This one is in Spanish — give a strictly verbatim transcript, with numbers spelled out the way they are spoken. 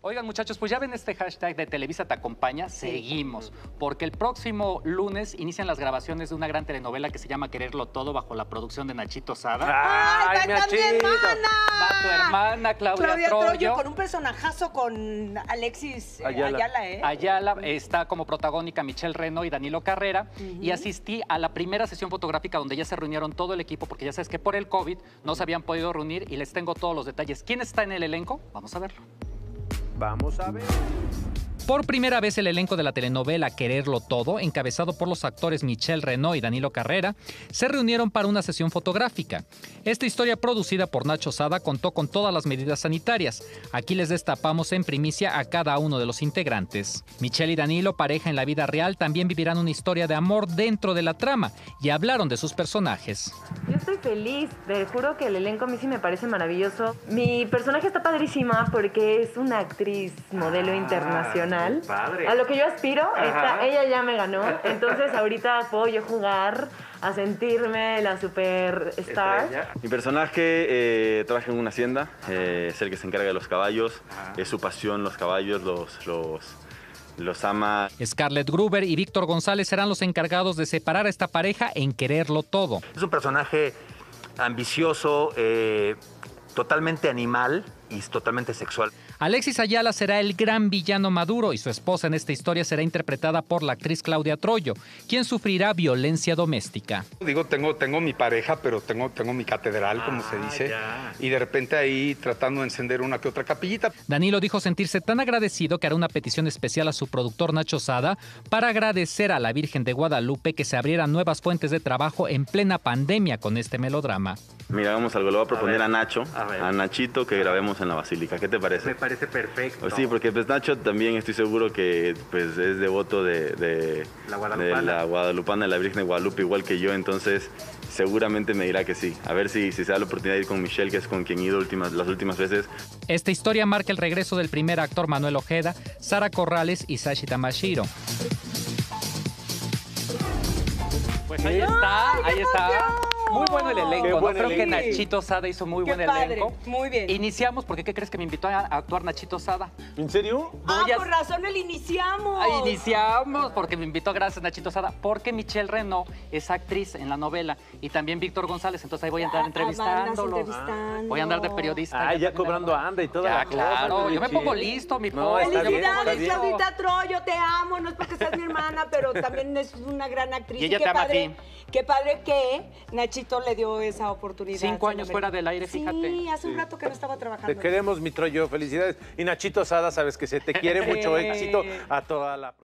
Oigan, muchachos, pues ya ven este hashtag de Televisa te acompaña. Sí. Seguimos, porque el próximo lunes inician las grabaciones de una gran telenovela que se llama Quererlo Todo, bajo la producción de Nachito Sada. ¡Ay, ¡Ay, va mi hermana! Va tu hermana, Claudia, Claudia Troyo. Troyo, con un personajazo con Alexis eh, Ayala. Ayala, ¿eh? Ayala, está como protagónica Michelle Reno y Danilo Carrera. Uh-huh. Y asistí a la primera sesión fotográfica donde ya se reunieron todo el equipo, porque ya sabes que por el COVID no se habían podido reunir y les tengo todos los detalles. ¿Quién está en el elenco? Vamos a verlo. Vamos a ver. Por primera vez el elenco de la telenovela Quererlo Todo, encabezado por los actores Michelle Reno y Danilo Carrera, se reunieron para una sesión fotográfica. Esta historia, producida por Nacho Sada, contó con todas las medidas sanitarias. Aquí les destapamos en primicia a cada uno de los integrantes. Michelle y Danilo, pareja en la vida real, también vivirán una historia de amor dentro de la trama y hablaron de sus personajes. Yo estoy feliz, te juro que el elenco a mí sí me parece maravilloso. Mi personaje está padrísima porque es una actriz modelo internacional. Padre. A lo que yo aspiro, está, ella ya me ganó. Entonces ahorita puedo yo jugar a sentirme la superstar. Mi personaje eh, trabaja en una hacienda, eh, es el que se encarga de los caballos, Ajá. es su pasión los caballos, los, los, los ama. Scarlett Gruber y Víctor González serán los encargados de separar a esta pareja en Quererlo Todo. Es un personaje ambicioso, eh, totalmente animal y totalmente sexual. Alexis Ayala será el gran villano maduro y su esposa en esta historia será interpretada por la actriz Claudia Troyo, quien sufrirá violencia doméstica. Digo, tengo, tengo mi pareja, pero tengo, tengo mi catedral, como Ah, se dice, ya. y de repente ahí tratando de encender una que otra capillita. Danilo dijo sentirse tan agradecido que hará una petición especial a su productor Nacho Sada para agradecer a la Virgen de Guadalupe que se abrieran nuevas fuentes de trabajo en plena pandemia con este melodrama. Mira, hagamos algo, le voy a proponer ver. a, Nacho, A ver. a Nachito, que grabemos en la Basílica. ¿Qué te parece? Me parece perfecto. Pues sí, porque pues Nacho también estoy seguro que pues es devoto de, de, La Guadalupana. de la Guadalupana, de la Virgen de Guadalupe, igual que yo, entonces seguramente me dirá que sí. A ver si, si se da la oportunidad de ir con Michelle, que es con quien he ido últimas, las últimas veces. Esta historia marca el regreso del primer actor Manuel Ojeda, Sara Corrales y Sashi Tamashiro. Pues ahí está, ahí está. Muy bueno el elenco, Qué ¿no? buen Creo que elenco. Nachito Sada hizo muy Qué buen padre, elenco. muy bien. Iniciamos porque ¿qué crees que me invitó a actuar Nachito Sada? ¿En serio? Ah, Voy a- por razón el iniciamos. Ah, Iniciamos porque me invitó, gracias Nachito Sada, porque Michelle Reno es actriz en la novela y también Víctor González, entonces ahí voy a andar Ah, entrevistándolo. andas entrevistando. Voy a andar de periodista. Ah, ya cobrando anda y toda Ya, la cosa, claro, muy yo me chido. pongo listo, mi No, pobre, está yo me bien, pongo está Felicidades, bien. Claudita Troyo, te amo. No es porque seas mi hermana, pero también es una gran actriz. Y ella qué te ama a padre, ti. Qué padre que Nachito le dio esa oportunidad. Cinco años fuera del aire, fíjate. Sí, hace un rato que no estaba trabajando. Te queremos, mi Troyo. Felicidades. Y Nachito Sada, sabes que se te quiere mucho. Sí. Éxito a toda la...